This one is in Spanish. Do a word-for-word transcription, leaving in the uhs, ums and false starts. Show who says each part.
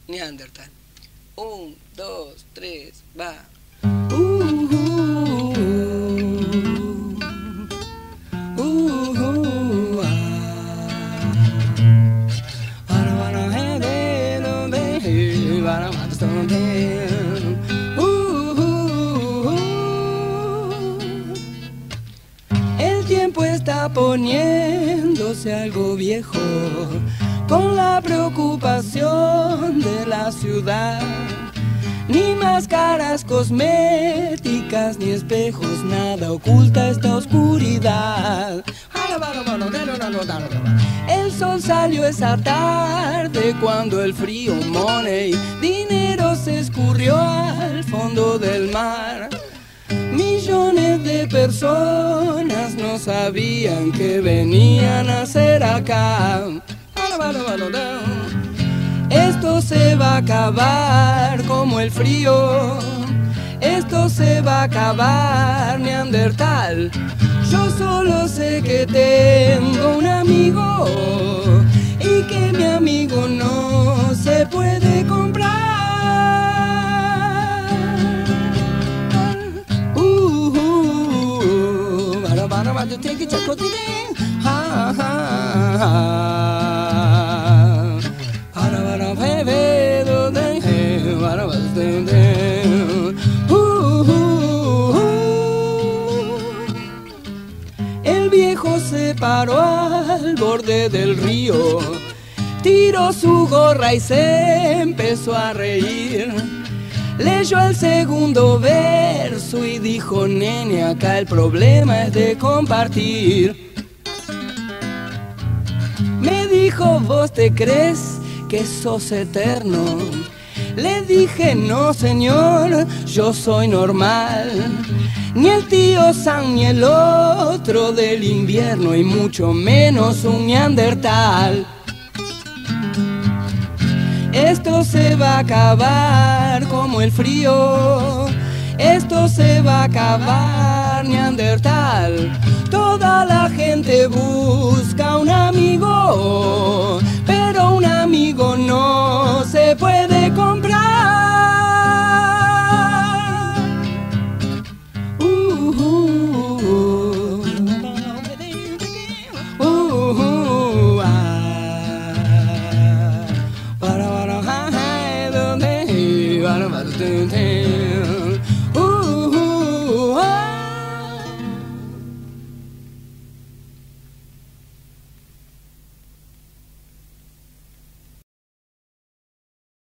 Speaker 1: Neandertal. Un, dos, tres, va.
Speaker 2: Uh, uh, uh, uh, ah. El tiempo está poniéndose algo viejo, con la preocupación de la ciudad. Ni máscaras cosméticas, ni espejos, nada oculta esta oscuridad. El sol salió esa tarde cuando el frío money dinero se escurrió al fondo del mar. Millones de personas no sabían que venían a hacer acá. Esto se va a acabar como el frío. Esto se va a acabar, Neandertal. Yo solo sé que tengo un amigo y que mi amigo no se puede comprar. Uh, uh, uh, bara, bara, bara, yo tengo que chacotear. Ha, ha, ha. El viejo se paró al borde del río, tiró su gorra y se empezó a reír. Leyó el segundo verso y dijo: nene, acá el problema es de compartir. Me dijo: ¿vos te crees que sos eterno? Le dije: no, señor, yo soy normal. Ni el tío Sam ni el otro del invierno, y mucho menos un neandertal. Esto se va a acabar como el frío. Esto se va a acabar, Neandertal. Toda la gente busca